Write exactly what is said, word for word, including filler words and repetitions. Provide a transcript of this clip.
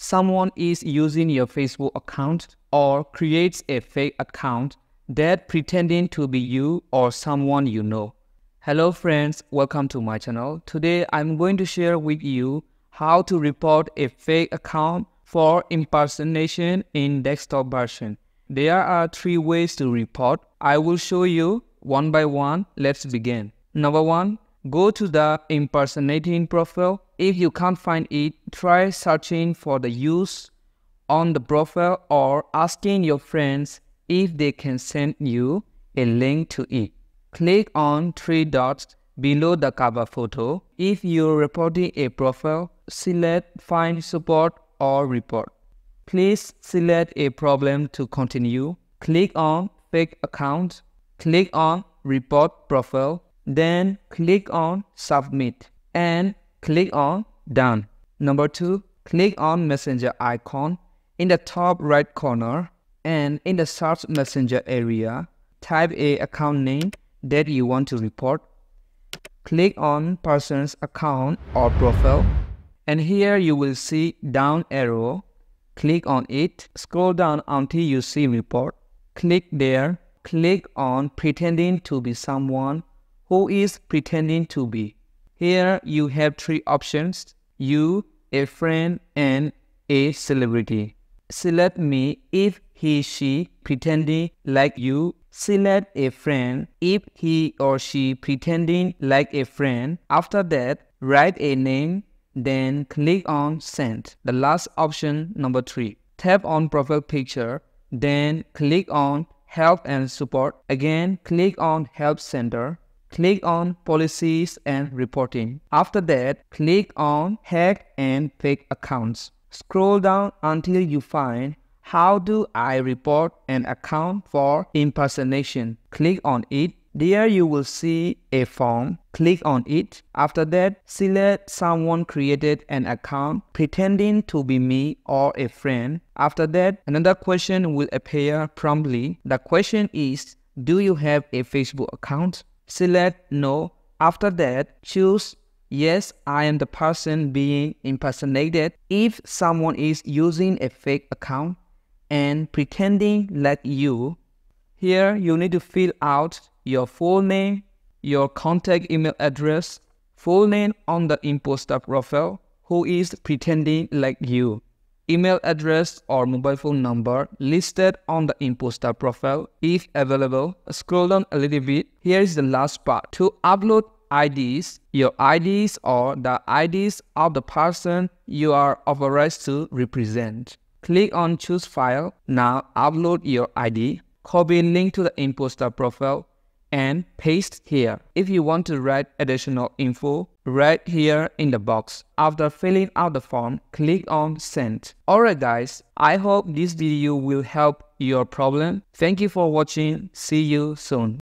someone is using your Facebook account or creates a fake account that pretending to be you or someone you know. Hello friends, welcome to my channel. Today I'm going to share with you how to report a fake account for impersonation in desktop version. There are three ways to report. I will show you one by one. Let's begin. Number one, go to the impersonating profile. If you can't find it, try searching for the use on the profile or asking your friends if they can send you a link to it. Click on three dots below the cover photo. If you're reporting a profile, select Find Support or Report. Please select a problem to continue. Click on Fake Account. Click on Report Profile. Then click on Submit and click on Done. Number two, click on Messenger icon in the top right corner, and in the Search Messenger area, type a account name that you want to report. Click on person's account or profile, and here you will see down arrow. Click on it, scroll down until you see report. Click there, click on pretending to be someone who is pretending to be. Here you have three options: you, a friend, and a celebrity. Select me if he, she pretending like you. Select a friend if he or she pretending like a friend. After that, write a name, then click on Send. The last option, number three. Tap on profile picture, then click on Help and Support. Again, click on Help Center. Click on Policies and Reporting. After that, click on Hack and Fake Accounts. Scroll down until you find How do I report an account for impersonation? Click on it. There you will see a form. Click on it. After that, select someone created an account pretending to be me or a friend. After that, another question will appear promptly. The question is, do you have a Facebook account? Select No. After that, choose Yes, I am the person being impersonated. If someone is using a fake account and pretending like you, here you need to fill out your full name, your contact email address, full name on the imposter profile who is pretending like you, email address or mobile phone number listed on the imposter profile if available. Scroll down a little bit. Here is the last part. To upload I Ds, your I Ds or the I Ds of the person you are authorized to represent. Click on Choose File. Now upload your I D. Copy link to the imposter profile and paste here. If you want to write additional info, write here in the box. After filling out the form, click on Send. Alright guys, I hope this video will help your problem. Thank you for watching. See you soon.